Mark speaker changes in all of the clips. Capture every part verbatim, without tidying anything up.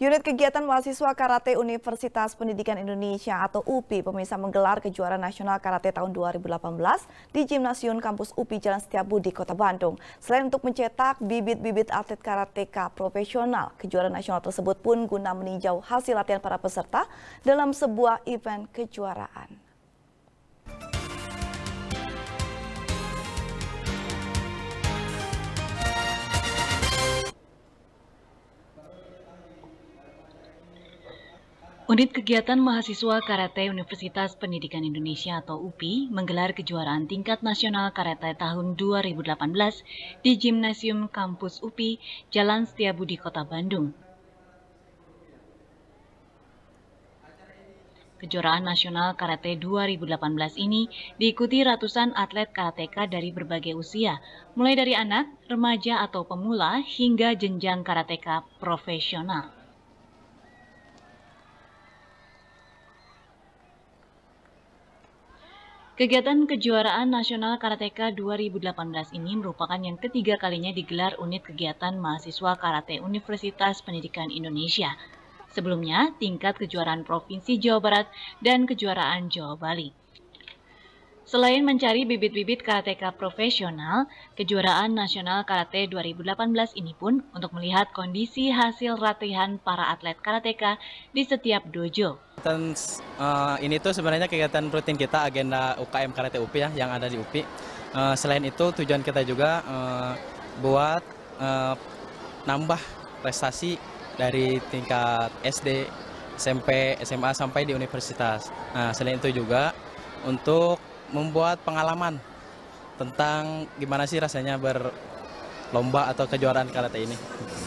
Speaker 1: Unit Kegiatan Mahasiswa Karate Universitas Pendidikan Indonesia atau U P I pemirsa menggelar kejuaraan nasional karate tahun dua ribu delapan belas di Gimnasium Kampus U P I Jalan Setiabudi, Kota Bandung. Selain untuk mencetak bibit-bibit atlet karateka profesional, kejuaraan nasional tersebut pun guna meninjau hasil latihan para peserta dalam sebuah event kejuaraan.
Speaker 2: Unit Kegiatan Mahasiswa Karate Universitas Pendidikan Indonesia atau U P I menggelar kejuaraan tingkat nasional karate tahun dua ribu delapan belas di Gimnasium Kampus U P I Jalan Setiabudi, Kota Bandung. Kejuaraan nasional karate dua ribu delapan belas ini diikuti ratusan atlet karateka dari berbagai usia, mulai dari anak, remaja atau pemula hingga jenjang karateka profesional. Kegiatan kejuaraan nasional karateka dua ribu delapan belas ini merupakan yang ketiga kalinya digelar unit kegiatan mahasiswa karate Universitas Pendidikan Indonesia. Sebelumnya, tingkat kejuaraan Provinsi Jawa Barat dan kejuaraan Jawa Bali. Selain mencari bibit-bibit karateka profesional, kejuaraan nasional karate dua ribu delapan belas ini pun untuk melihat kondisi hasil latihan para atlet karateka di setiap dojo.
Speaker 3: Dan uh, ini tuh sebenarnya kegiatan rutin kita, agenda U K M Karate U P I ya, yang ada di U P I. Uh, selain itu tujuan kita juga uh, buat uh, nambah prestasi dari tingkat S D, S M P, S M A sampai di universitas. Nah, selain itu juga untuk membuat pengalaman tentang gimana sih rasanya berlomba atau kejuaraan karate ini.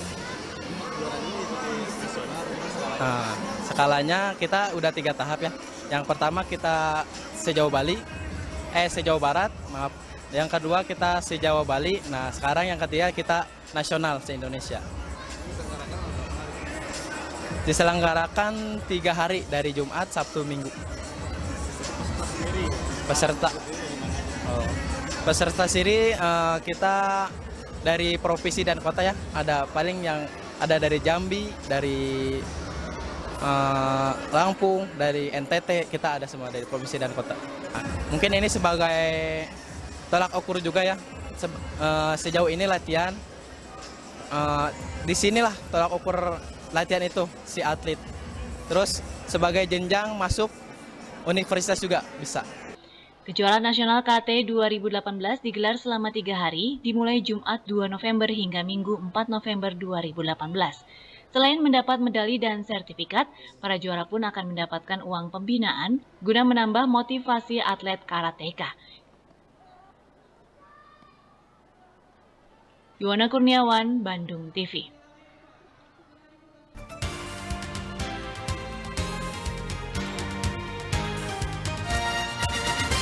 Speaker 3: Nah, skalanya kita udah tiga tahap ya. Yang pertama kita se-Jawa Bali, eh se-Jawa Barat, maaf. Yang kedua kita se-Jawa Bali. Nah, sekarang yang ketiga kita nasional se-Indonesia. Diselenggarakan tiga hari dari Jumat, Sabtu, Minggu. Peserta, oh. peserta sendiri uh, kita dari provinsi dan kota ya. Ada paling yang ada dari Jambi, dari uh, Lampung, dari N T T, kita ada semua dari provinsi dan kota. Nah, mungkin ini sebagai tolak ukur juga ya. Se uh, sejauh ini latihan, uh, di sinilah tolak ukur latihan itu si atlet. Terus sebagai jenjang masuk universitas juga bisa.
Speaker 2: Kejuaraan nasional karate dua ribu delapan belas digelar selama tiga hari, dimulai Jumat dua November hingga Minggu empat November dua ribu delapan belas. Selain mendapat medali dan sertifikat, para juara pun akan mendapatkan uang pembinaan guna menambah motivasi atlet karateka. Yuwana Kurniawan, Bandung T V.